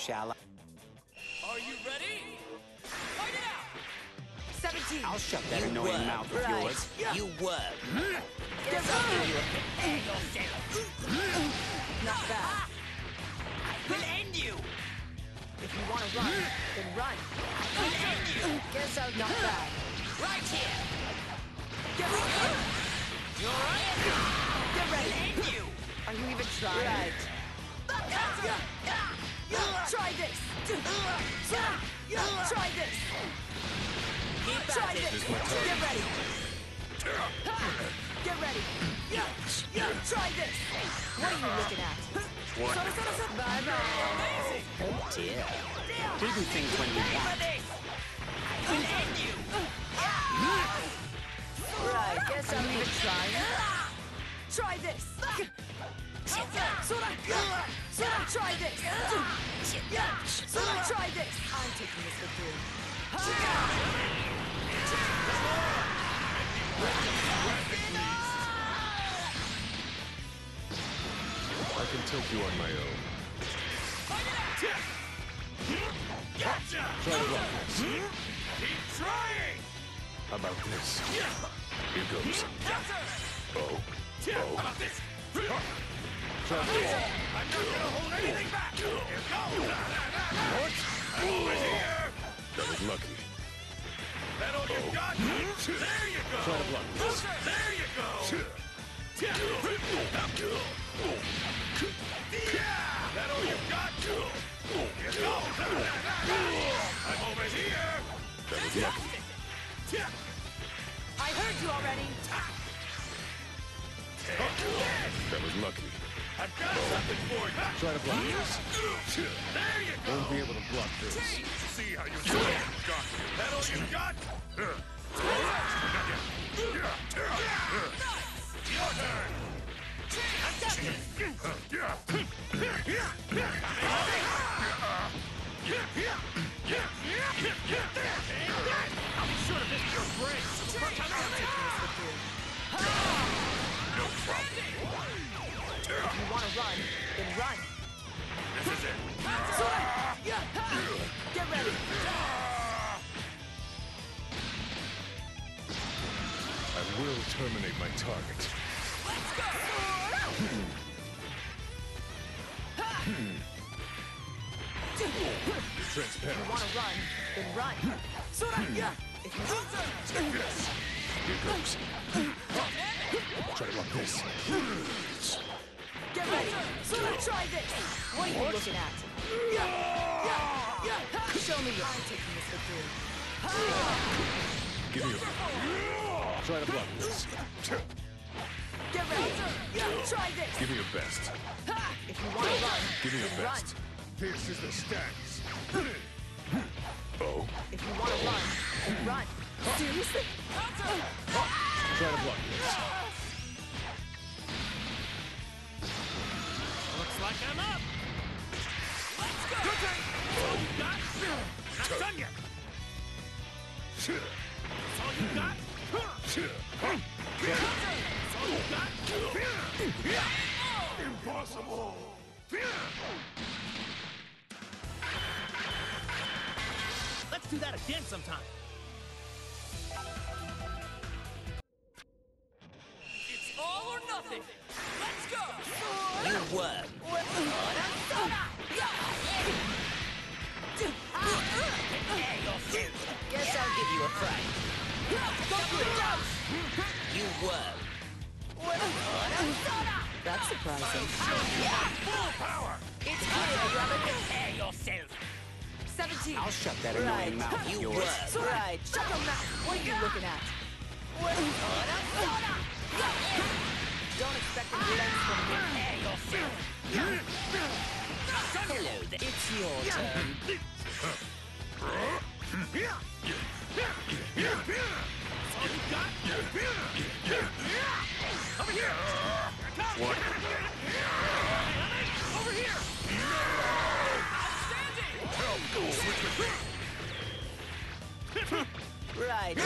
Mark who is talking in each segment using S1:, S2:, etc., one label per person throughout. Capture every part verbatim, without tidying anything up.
S1: shall I?
S2: Are you ready? Fight it out!
S3: seventeen.
S1: I'll shut that
S4: You
S1: annoying
S4: worm.
S1: mouth of
S3: Right.
S1: yours.
S4: You worm.
S3: Guess I'll give you a Not bad.
S4: I will end you.
S3: If you want to run, then run.
S4: I will end you.
S3: Guess I'll not bad.
S4: Right here.
S3: Get ready.
S4: You're right.
S3: Get
S4: I
S3: ready.
S4: will end you.
S3: Are you even trying? Right. Try this. Try this.
S4: Keep
S3: Try
S4: at it.
S3: this. Get ready. Get ready. Try this. What are you looking at? Bye bye.
S4: Oh dear.
S1: We do things when we
S4: For
S1: want.
S4: this. I will end you.
S3: Right. Guess I'll even try. Try this. Sora. Sora. Try this. Sora. Try this. I'm taking this with you.
S5: I can take you on my own.
S2: Gotcha!
S5: Try to block this.
S2: Keep trying!
S5: How about this? Here goes.
S2: Gotcha!
S5: Oh.
S2: How about this?
S5: Try to
S2: I'm not gonna hold anything back! Here goes!
S5: What?
S2: I'm over here!
S5: That was lucky.
S2: That all you got? There you go!
S5: Try to block this.
S2: There you go! Yeah! That all you got? Here goes! I'm over here!
S5: That was lucky.
S3: I heard you already.
S5: That was lucky.
S2: I've got something for you!
S5: Try to block this.
S2: There you go!
S5: Won't be able to block this.
S2: See how you do it! Got you! That all you got? Your turn! I got I'll be sure to visit your brains! First time I'll take this with you! No problem!
S3: If you want to run, then run.
S2: This is it!
S3: Get ready.
S5: I will terminate my target.
S2: Let's go!
S5: Transparent.
S3: If you want to run, then run. If you
S5: Take this. Here goes. Try to block this.
S3: get ready. Try this. What are you looking at? Show me your. I'm taking this with you.
S5: Give me a... Try to block this.
S3: Get ready. Try this.
S5: Give me your best.
S3: If you want to run,
S5: Give me your
S3: then run.
S5: best. This is the stance. Oh.
S3: If you want to run, then run. Seriously?
S5: Try to block this.
S2: Looks like I'm up! Let's go! Good thing! All you got? Not done yet! That's all you got? That's all you got? Impossible! Let's do that again sometime! It's all or nothing! Let's go!
S4: You worm. Prepare yourself. Guess I'll give you a fright. You worm.
S3: That's surprising.
S2: Full power!
S3: It's clear, brother.
S4: Prepare yourself.
S3: seventeen.
S1: I'll shut that
S3: Right.
S1: annoying mouth of
S4: You
S1: yours.
S4: worm.
S3: Right. Shut your mouth. What are you looking at? Don't expect a glance from me.
S4: Prepare yourself. Hello there. It's your turn.
S2: All you got? Over here!
S5: What?
S2: Over here! Outstanding!
S5: Switch with me.
S3: Right.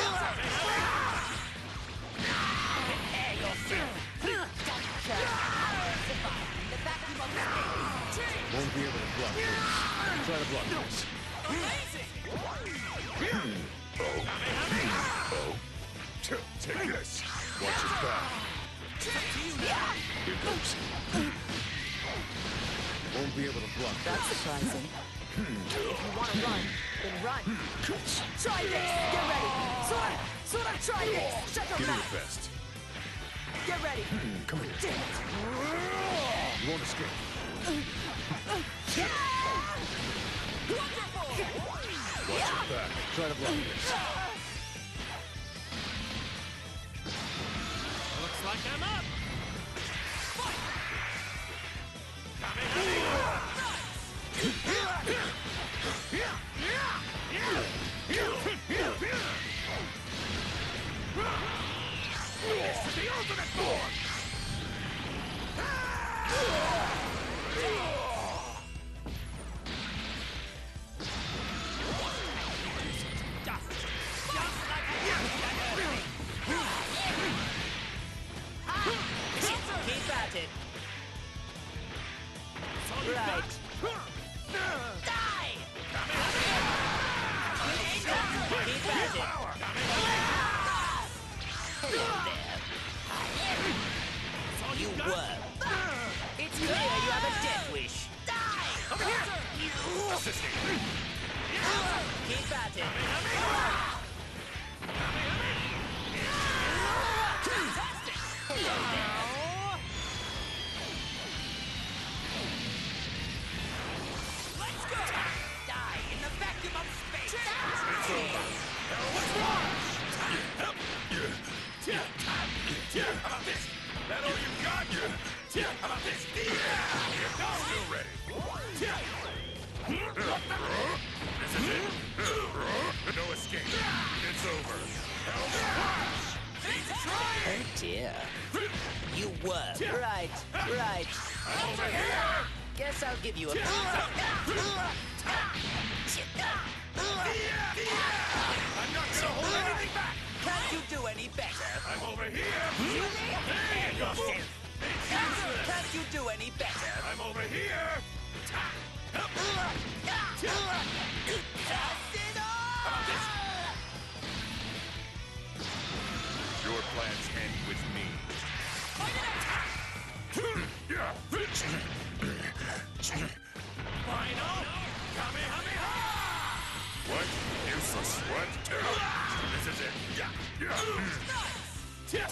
S4: Prepare yourself.
S3: The vacuum of space.
S5: Won't be able to block this. Try to block this. Oh. Take this. Watch his back. Here goes. Won't be able to block
S3: That's
S5: this.
S3: surprising. If you want to run, then run. Try this! Get ready! Sora! Sora, try this! Shut your
S5: Give me
S3: mouth!
S5: your best.
S3: Get ready!
S5: Come here.
S3: Damn it!
S5: You won't escape. Watch your back. Try to block this.
S2: Looks like I'm up.
S5: This is the ultimate form!
S4: Keep at it. Right. Die! Keep at it. Hello there. You were. It's clear you have a death wish. Die!
S2: Over here!
S5: Assisting.
S4: Keep at it. Hello there. Let's go! Die in the vacuum of space!
S5: It's over.
S2: What's wrong?
S5: How about this? That all you got? How about this? Here goes. Still ready. This is it. No escape. It's over.
S4: Oh dear. You were. Right, right.
S5: Over here.
S4: Guess I'll give you a...
S5: I'm not gonna hold anything back.
S4: Can't you do any better?
S5: I'm over here.
S4: Prepare yourself.
S5: It's useless.
S4: Can't you do any better?
S5: I'm over here. Your plans end with me.
S2: Final Kamehameha!
S5: What? Useless. What? This is it. Yeah. Yeah.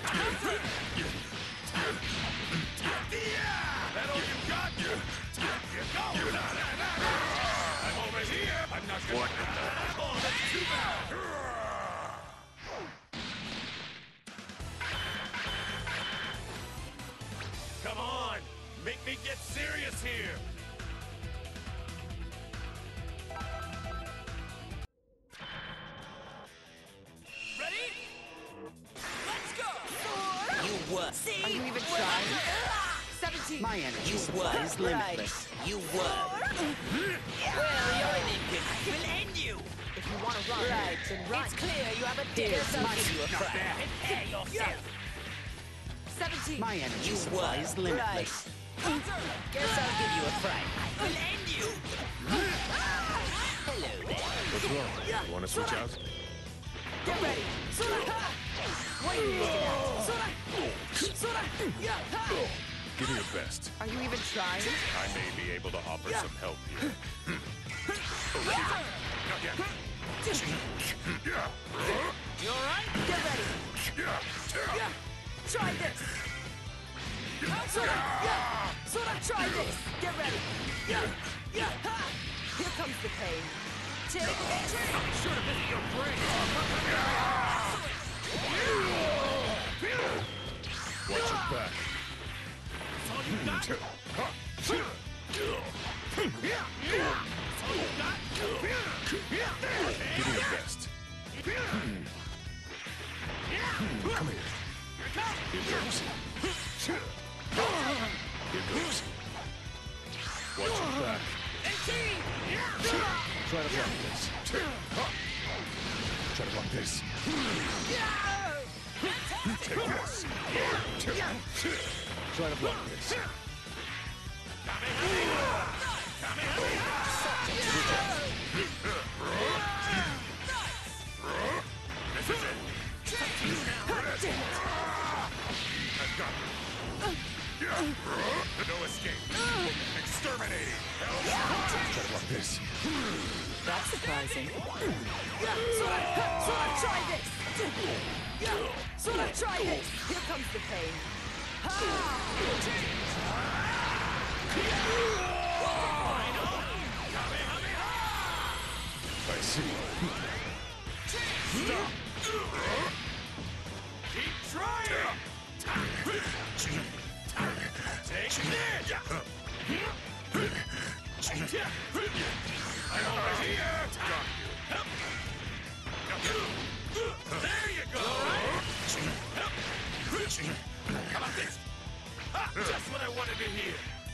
S5: That all you got? You go. I'm over here. I'm not gonna... What? Oh, that's too bad.
S2: Come on! Make me get serious here! Ready? Let's go!
S4: You were.
S3: See? Are you even trying? seventeen.
S4: My energy you were. Is limitless. Right. You were. Well, your Olympic will end you.
S3: If you want to run,
S4: Right.
S3: then run.
S4: It's clear you have a death. I'll give you a fry. Prepare yourself.
S3: seventeen.
S4: My energy supply is limitless. Right. Guess I'll give you a fry. I will end you. Hello there.
S5: What's wrong? You want to switch out?
S3: Get ready. Sora! What are you looking at? Sora! Sora! Yeah! Ha!
S5: Give me your best.
S3: Are you even trying?
S5: I may be able to offer
S3: Yeah.
S5: some help here. Over here. Not yet. Yeah.
S2: You alright?
S3: Get ready.
S5: Yeah.
S3: Yeah! Try this! Sora! Yeah! Sora, try this! Get ready! Yeah! Yeah! Ha! Here comes the pain. Take it!
S2: Sure to visit your brain!
S5: Watch your back.
S2: That's all you got? That's all you got?
S5: Give me your best. Come here. Here goes. Here goes. Watch your back.
S2: eighteen!
S5: Try to block this. Try to block this. Take this. Try to block this.
S2: Kamehameha! Kamehameha!
S5: This is it. I've got it. No escape. Exterminating. Try to block this.
S3: That's surprising. Sora, Sora, try this! Sora, try this! Here comes the pain.
S5: I see. Stop. Keep trying. Take this. I'm over here. Got you. There you go. How about this? Ah, just what I wanted to hear.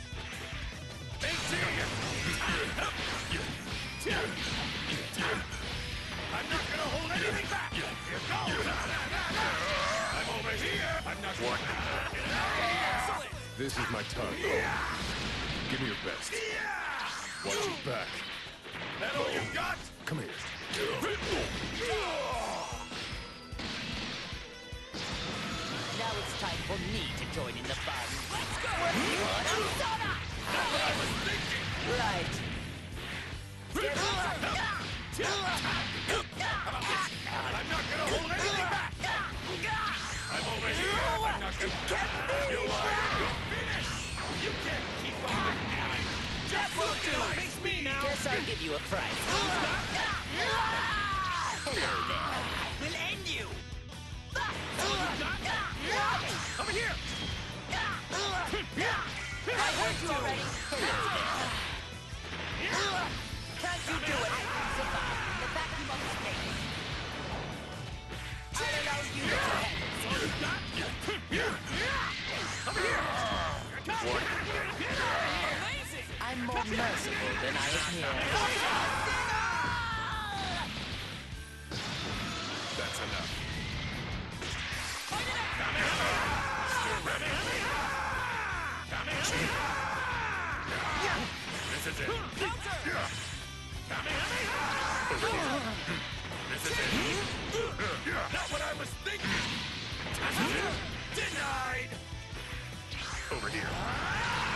S5: I'm not gonna hold anything back. Here goes. I'm over here. I'm not. What? Excellent. This is my time. Give me your best. Watch your back. That all you got? Come here.
S4: Now it's time for me to join in the fun.
S3: Let's go! Sora!
S5: That's what I was thinking.
S3: Right.
S5: I'm not gonna hold anything back. I'm over here. I'm not gonna. You are. You're finished. You can't keep on. Just look at it. Face me now.
S4: Guess I'll give you a prize. Hello there. We'll end you.
S5: Over here.
S3: I heard you already.
S4: Hello there.
S3: Can't you do it?
S4: Survive in the vacuum of space. I'll allow you to handle. I'm more merciful than I appear.
S5: That's enough. This is it. This is it. Not what I was thinking. Denied. Over here.